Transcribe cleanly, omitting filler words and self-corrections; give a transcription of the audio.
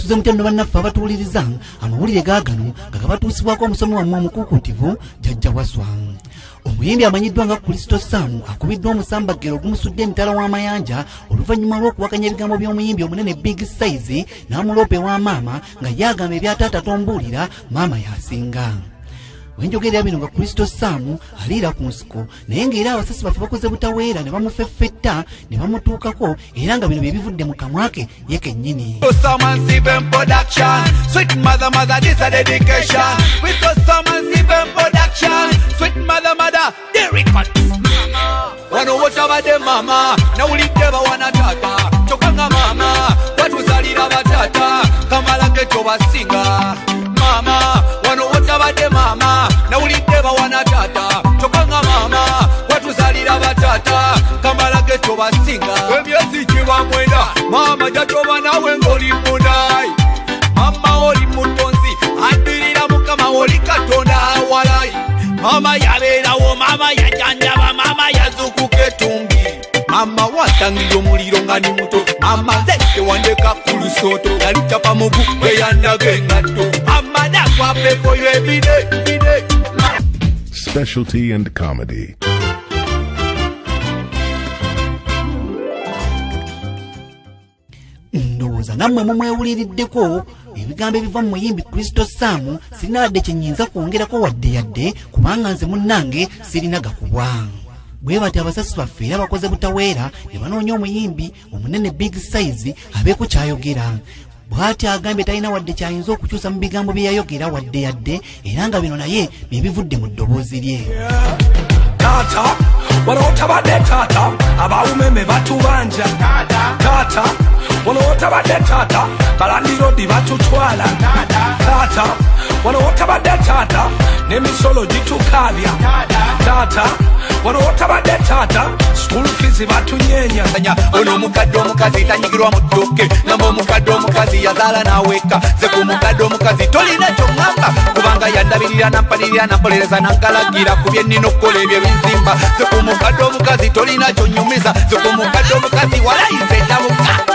mwasuze mutendo bannaffe abatuwuliriza amawulire gaagano nga gabatuusibwako omusomi wammwe omukuukutivu Jjajja Waswa. Omuyimbi amanyiddwa nga Kristo Sam akubiddwa omusambagero ogumusudde emitala w'amayanja oluvannyuma lw'okuwakanya ebigambo by'omuyimbi omunene Big Size n'amuloope wa maama nga yagamba ebya taata tombuulira maama yasinga. Wenjogerera bino nga Kristo Sam aliira ku nsiko naye ng'era abasasi baffe bakoze butaweera ne bamufeffetta ne bamutuukako era nga bino bye bivudde mu kamwa ke ye kennyini. Sweet mother, mother, this a dedication. We got some Steven production. Sweet mother, mother, the record. Wanna watch about them mama. Now we never wanna tata. Chokanga mama. What was a little batata? Kamala get over singer. Mama. Wanna watch about them mama. Now we never wanna tata. Chokanga mama. What was a little batata? Kamala get over singer. When you see Chiwamwenda, mama jatoba na wengoli munai. Mama oli mutonzi, adirira mukama oli katonda awalai. Mama yaberawo, mama yajanjaba, mama yazukuke tumbi. Mama watangirira omuliro nga ni muto. Mama zeke wandeka ku lusoto, yalicapa mu bukwe yandaga engatto. Mama nakwafe for you every day, every day. Specialty and comedy. Ndowooza nammwe mumwewuliriddeko ebigambo ebiva mu muyimbi Kristo Sam sirina wadde kye nnyinza kwongerako wadde yadde kubanga nze munnange sirina gakubwa. Bwe bati abasasi baffe era bakoze butaweera ne banoonya omuyimbi omunene Big Size abeeko kyayogera. Bw'ati agambye talina wadde kyayinza okukyusa mu bigambo bye yayogera wadde yadde era nga bino naye bye bivudde mu ddoboozi lye. Tata, wanotabadde tata, abawumeme batubanja. Tata, wanotabadde tata, balandirodi batutwala. Tata, wanotabadde tata, n'emisolo gitukabya. Tata, wanotabadde tata, school fees batunyenya. Ono omukadde omukazi tanyigirwa mu ttooke, namba omukadde omukazi yazaala n'aweka. Ze ku mukadde omukazi tolina ky'oŋŋamba kubanga yandabirira nampanirira nampolereza nankalagira ku bye nnina okukola ebyo bizimba. Ze ku mukadde omukazi tolina ky'onnyumiza. Ze ku mukadde omukazi walayize endabuka.